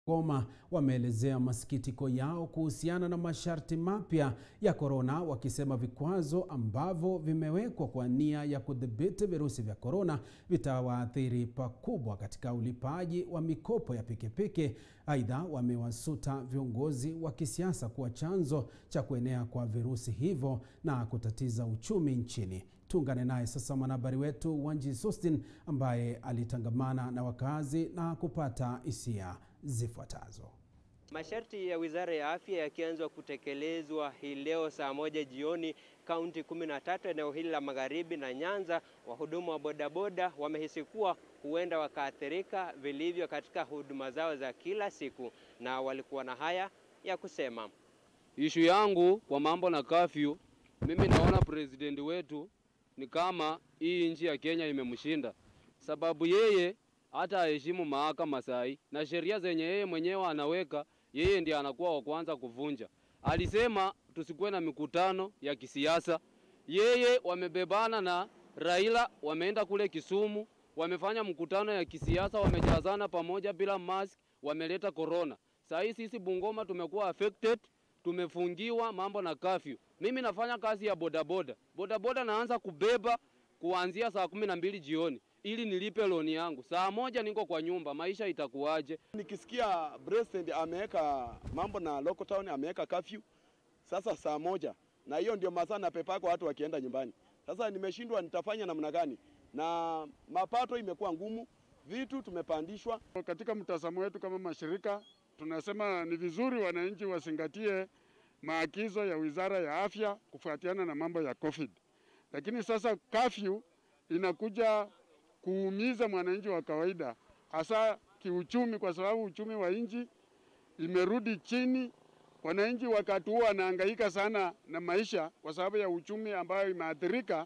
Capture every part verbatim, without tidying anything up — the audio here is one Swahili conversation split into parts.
Bungoma wameelezea masikitiko yao kuhusiana na masharti mapya ya Korona, wakisema vikwazo ambavyo vimewekwa kwa nia ya kudhibiti virusi vya Korona vitawaathiri pakubwa katika ulipaji wa mikopo ya pikipiki. Aidha, wamewasuta viongozi wa kisiasa kuwa chanzo cha kuenea kwa virusi hivyo na kutatiza uchumi nchini. Tuungane naye sasa mwanahabari wetu Wanji Sostin ambaye alitangamana na wakazi na kupata hisia zifuatazo. Masharti ya Wizara ya Afya yakianza kutekelezwa hii leo saa moja jioni kaunti kumi na tatu eneo hili la Magharibi na Nyanza, wahudumu wa bodaboda wamehisi kuwa huenda wakaathirika vilivyo katika huduma zao za kila siku, na walikuwa na haya ya kusema. Ishu yangu kwa mambo na curfew, mimi naona president wetu ni kama hii nchi ya Kenya imemshinda, sababu yeye hata heshimu mahakama sai na sheria zenye yeye mwenyewe anaweka, yeye ndiye anakuwa wa kwanza kuvunja. Alisema tusikuwe na mikutano ya kisiasa. Yeye wamebebana na Raila, wameenda kule Kisumu, wamefanya mkutano ya kisiasa, wamejazana pamoja bila mask, wameleta corona. Sai sisi Bungoma tumekuwa affected, tumefungiwa mambo na curfew. Mimi nafanya kazi ya bodaboda. Bodaboda naanza kubeba kuanzia saa kumi na mbili jioni ili nilipe loni yangu. Saa moja niko kwa nyumba, maisha itakuwaje? Nikisikia president ameweka mambo na local town, ameweka curfew sasa saa moja, na hiyo ndio masaa na pepa kwa watu wakienda nyumbani. Sasa nimeshindwa nitafanya namna gani, na mapato imekuwa ngumu, vitu tumepandishwa. Katika mtazamo wetu kama mashirika tunasema ni vizuri wananchi wasingatie maagizo ya Wizara ya Afya kufuatiana na mambo ya COVID. Lakini sasa curfew inakuja kuumiza mwananchi wa kawaida, hasa kiuchumi, kwa sababu uchumi wa nchi imerudi chini. Wananchi wakati huu wanahangaika sana na maisha kwa sababu ya uchumi ambayo imeathirika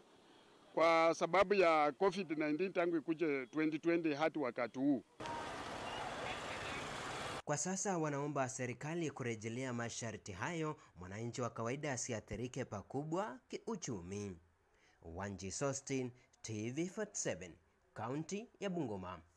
kwa sababu ya COVID nineteen tangu ikuje twenty twenty hadi wakati huu. Kwa sasa wanaomba serikali kurejelea masharti hayo, mwananchi wa kawaida asiathirike pakubwa kiuchumi. Wanji Sostin, T V forty-seven, Kaunti ya Bungoma.